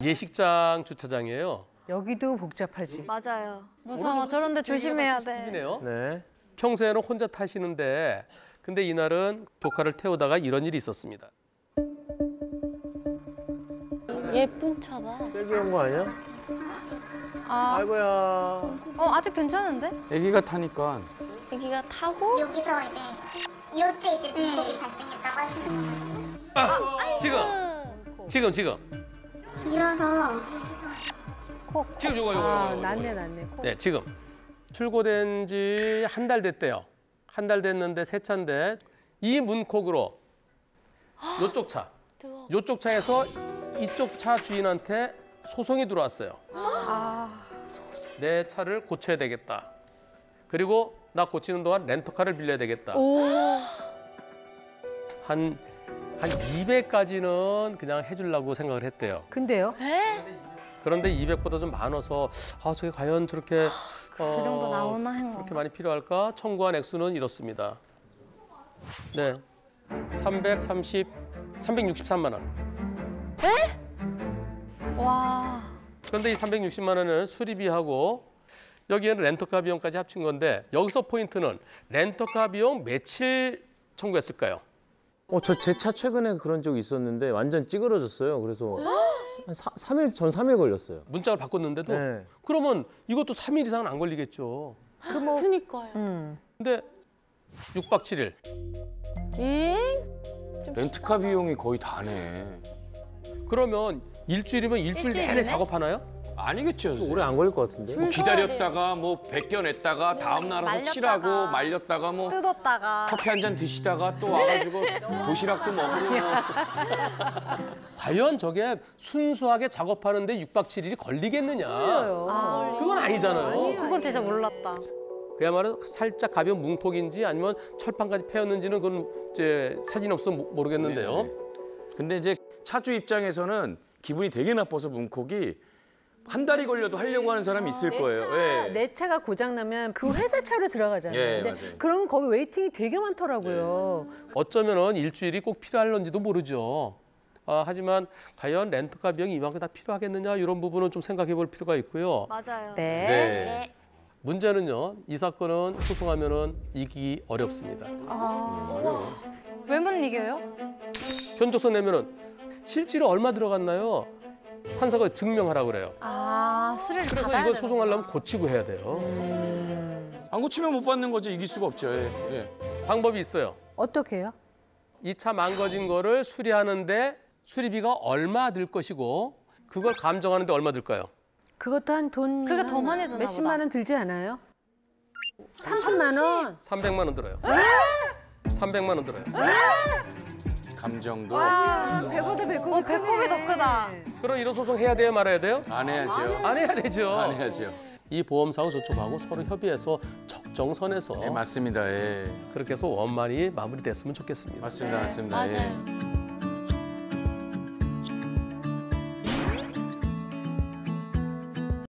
예식장 주차장이에요. 여기도 복잡하지. 맞아요. 무서워. 저런데 조심해야 돼. CCTV네요. 네. 평소에는 혼자 타시는데 근데 이날은 조카를 태우다가 이런 일이 있었습니다. 예쁜 차다. 세게 온 거 아니야? 아이고야. 아직 괜찮은데? 애기가 타니까. 애기가 타고? 여기서 이제 이때 이제 문콕이 발생했다고 하시는 거예요. 지금 길어서 지금 요거. 낫네. 네, 지금 출고된 지 한 달 됐대요. 한 달 됐는데 새 차인데 이 문콕으로 요쪽 차에서 이쪽 차 주인한테 소송이 들어왔어요. 내 차를 고쳐야 되겠다. 그리고 나 고치는 동안 렌터카를 빌려야 되겠다. 한 200까지는 그냥 해주려고 생각을 했대요. 근데요? 그런데 200보다 좀 많아서 저게 과연 저렇게 그 정도 나오나 한 그렇게 거. 많이 필요할까? 청구한 액수는 이렇습니다. 네, 363만 원. 와. 그런데 이 360만 원은 수리비하고 여기에는 렌터카 비용까지 합친 건데 여기서 포인트는 렌터카 비용 며칠 청구했을까요? 제 차 최근에 그런 적이 있었는데 완전 찌그러졌어요. 그래서 한 3일, 전 3일 걸렸어요. 문짝을 바꿨는데도 네. 그러면 이것도 3일 이상은 안 걸리겠죠. 그니까요. 근데 6박 7일. 렌트카 비용이 거의 다네. 그러면 일주일이면 일주일 내내 작업하나요? 아니겠죠. 오래 안 걸릴 것 같은데. 뭐 기다렸다가 뭐 벗겨냈다가 다음 날 와서 칠하고 말렸다가 뭐 뜯었다가. 커피 한 잔 드시다가 또 와가지고 도시락도 먹고 과연 저게 순수하게 작업하는데 6박 7일이 걸리겠느냐? 그건 아니잖아요. 그건 진짜 몰랐다. 그야말로 살짝 가벼운 문콕인지 아니면 철판까지 패였는지는 그건 이제 사진 없으면 모르겠는데요. 네네. 근데 이제 차주 입장에서는 기분이 되게 나빠서 문콕이 한 달이 걸려도 하려고 하는 사람이 있을 거예요. 예. 내 차가 고장 나면 그 회사 차로 들어가잖아요. 예, 근데 맞아요. 그러면 거기 웨이팅이 되게 많더라고요. 어쩌면은 일주일이 꼭 필요할런지도 모르죠. 하지만 과연 렌터카 비용이 이만큼 다 필요하겠느냐 이런 부분은 좀 생각해 볼 필요가 있고요. 맞아요. 네. 문제는요. 이 사건은 소송하면은 이기기 어렵습니다. 왜 못 이겨요? 견적서 내면은 실제로 얼마 들어갔나요? 판사가 증명하라고 그래요. 수리를 그래서 받아야 이거 되는 소송하려면 고치고 해야 돼요. 안 고치면 못 받는 거지. 이길 수가 없죠. 예. 방법이 있어요. 어떻게 해요? 이 차 망가진 거를 수리하는데 수리비가 얼마 들 것이고 그걸 감정하는데 얼마 들까요? 그것도 한 돈 그게 더 많이 드나 몇십만 원 들지 않아요? 30만 원? 300만 원 들어요. 300만 원 들어요. 감정도 배보다 배꼽이 배꼽이 더 크다. 그럼 이런 소송 해야 돼요, 말아야 돼요? 안 해야죠. 안 해야 되죠. 안 해야죠. 이 보험사하고 저쪽하고 서로 협의해서 적정선에서 네, 맞습니다. 예. 그렇게 해서 원만히 마무리됐으면 좋겠습니다. 맞습니다. 맞아요.